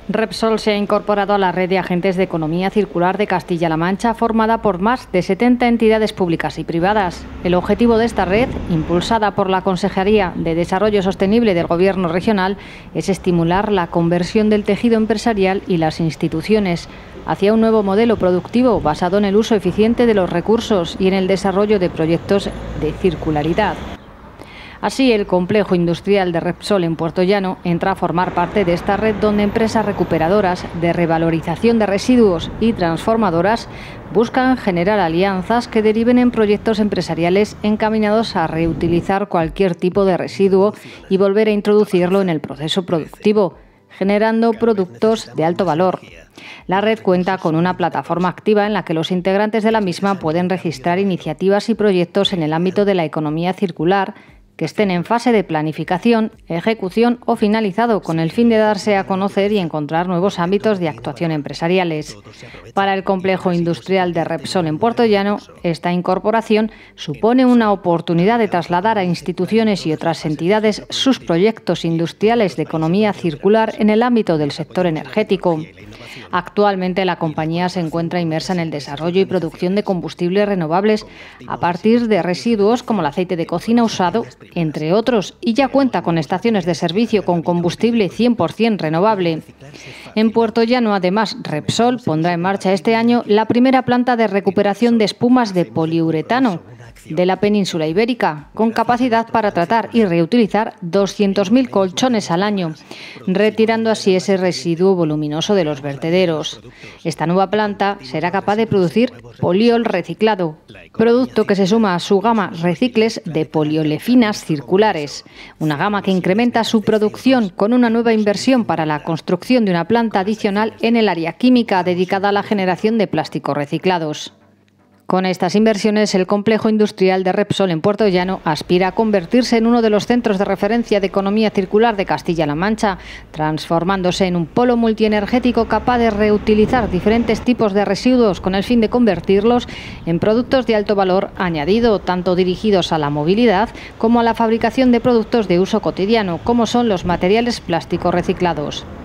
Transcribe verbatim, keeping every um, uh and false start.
Repsol se ha incorporado a la red de agentes de economía circular de Castilla-La Mancha, formada por más de setenta entidades públicas y privadas. El objetivo de esta red, impulsada por la Consejería de Desarrollo Sostenible del Gobierno regional, es estimular la conversión del tejido empresarial y las instituciones hacia un nuevo modelo productivo basado en el uso eficiente de los recursos y en el desarrollo de proyectos de circularidad. Así, el complejo industrial de Repsol en Puertollano entra a formar parte de esta red donde empresas recuperadoras de revalorización de residuos y transformadoras buscan generar alianzas que deriven en proyectos empresariales encaminados a reutilizar cualquier tipo de residuo y volver a introducirlo en el proceso productivo, generando productos de alto valor. La red cuenta con una plataforma activa en la que los integrantes de la misma pueden registrar iniciativas y proyectos en el ámbito de la economía circular que estén en fase de planificación, ejecución o finalizado, con el fin de darse a conocer y encontrar nuevos ámbitos de actuación empresariales. Para el complejo industrial de Repsol en Puertollano, esta incorporación supone una oportunidad de trasladar a instituciones y otras entidades sus proyectos industriales de economía circular en el ámbito del sector energético. Actualmente la compañía se encuentra inmersa en el desarrollo y producción de combustibles renovables a partir de residuos como el aceite de cocina usado, entre otros, y ya cuenta con estaciones de servicio con combustible cien por cien renovable. En Puertollano, además, Repsol pondrá en marcha este año la primera planta de recuperación de espumas de poliuretano de la península ibérica, con capacidad para tratar y reutilizar doscientos mil colchones al año, retirando así ese residuo voluminoso de los vertederos. Esta nueva planta será capaz de producir poliol reciclado, producto que se suma a su gama Recicles de poliolefinas circulares, una gama que incrementa su producción con una nueva inversión para la construcción de una planta adicional en el área química dedicada a la generación de plásticos reciclados. Con estas inversiones, el complejo industrial de Repsol en Puertollano aspira a convertirse en uno de los centros de referencia de economía circular de Castilla-La Mancha, transformándose en un polo multienergético capaz de reutilizar diferentes tipos de residuos con el fin de convertirlos en productos de alto valor añadido, tanto dirigidos a la movilidad como a la fabricación de productos de uso cotidiano, como son los materiales plásticos reciclados.